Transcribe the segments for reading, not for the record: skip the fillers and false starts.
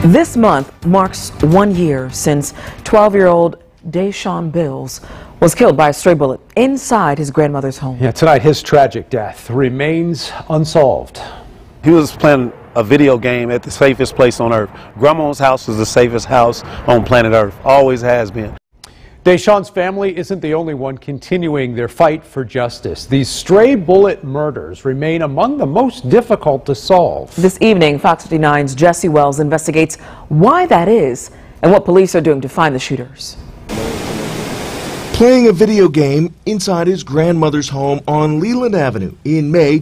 This month marks 1 year since 12-year-old Deshaun Bills was killed by a stray bullet inside his grandmother's home. Yeah, tonight his tragic death remains unsolved. He was playing a video game at the safest place on earth. Grandma's house is the safest house on planet Earth, always has been. Deshaun's family isn't the only one continuing their fight for justice. These stray bullet murders remain among the most difficult to solve. This evening, Fox 59's Jesse Wells investigates why that is and what police are doing to find the shooters. Playing a video game inside his grandmother's home on Leland Avenue in May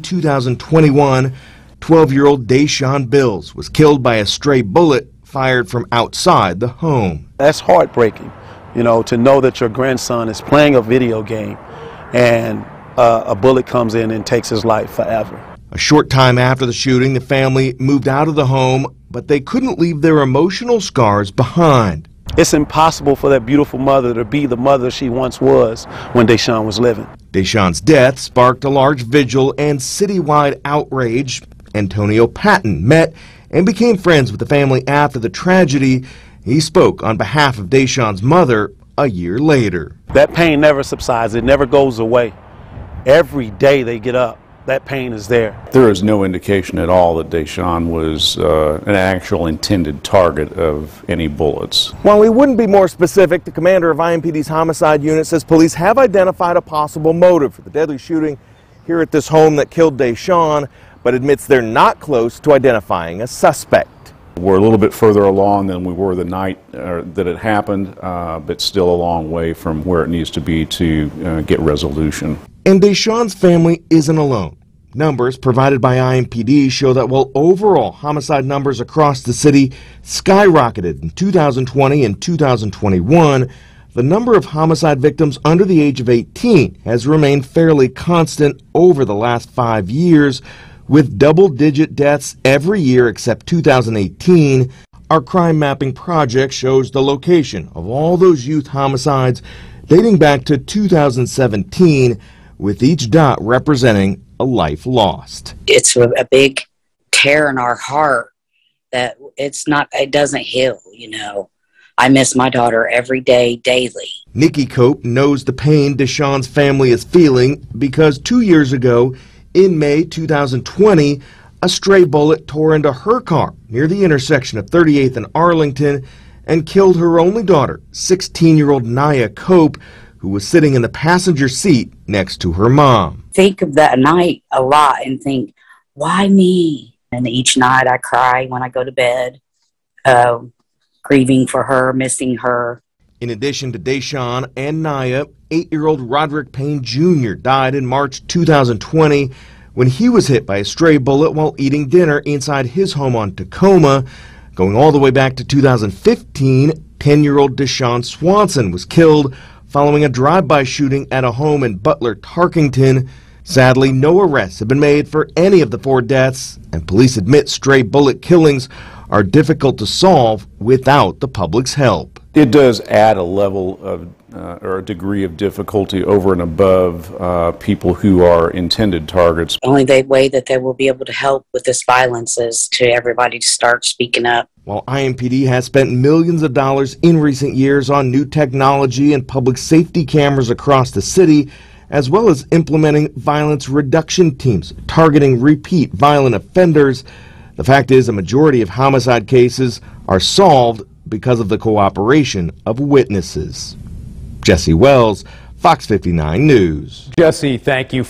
2021, 12-year-old Deshaun Bills was killed by a stray bullet fired from outside the home. That's heartbreaking, you know, to know that your grandson is playing a video game and a bullet comes in and takes his life forever. A short time after the shooting, the family moved out of the home, but they couldn't leave their emotional scars behind. It's impossible for that beautiful mother to be the mother she once was when Deshaun was living. Deshaun's death sparked a large vigil and citywide outrage. Antonio Patton met and became friends with the family after the tragedy. He spoke on behalf of Deshaun's mother a year later. That pain never subsides. It never goes away. Every day they get up, that pain is there. There is no indication at all that Deshaun was an actual intended target of any bullets. While we wouldn't be more specific, the commander of IMPD's homicide unit says police have identified a possible motive for the deadly shooting here at this home that killed Deshaun, but admits they're not close to identifying a suspect. We're a little bit further along than we were the night that it happened, but still a long way from where it needs to be to get resolution. And Deshaun's family isn't alone. Numbers provided by IMPD show that while overall homicide numbers across the city skyrocketed in 2020 and 2021, the number of homicide victims under the age of 18 has remained fairly constant over the last 5 years, with double-digit deaths every year except 2018. Our crime mapping project shows the location of all those youth homicides dating back to 2017, with each dot representing a life lost. It's a big tear in our heart that it doesn't heal, you know. I miss my daughter every day, daily. Nikki Cope knows the pain Deshaun's family is feeling because 2 years ago, in May 2020, a stray bullet tore into her car near the intersection of 38th and Arlington and killed her only daughter, 16-year-old Naya Cope, who was sitting in the passenger seat next to her mom. Think of that night a lot and think, why me? And each night I cry when I go to bed, grieving for her, missing her. In addition to Deshaun and Naya, 8-year-old Roderick Payne Jr. died in March 2020 when he was hit by a stray bullet while eating dinner inside his home on Tacoma. Going all the way back to 2015, 10-year-old Deshaun Swanson was killed following a drive-by shooting at a home in Butler, Tarkington. Sadly, no arrests have been made for any of the 4 deaths, and police admit stray bullet killings are difficult to solve without the public's help. It does add a level of or a degree of difficulty over and above people who are intended targets. The only way that they will be able to help with this violence is to everybody to start speaking up. While IMPD has spent millions of dollars in recent years on new technology and public safety cameras across the city, as well as implementing violence reduction teams targeting repeat violent offenders, the fact is a majority of homicide cases are solved because of the cooperation of witnesses. Jesse Wells, Fox 59 News. Jesse, thank you.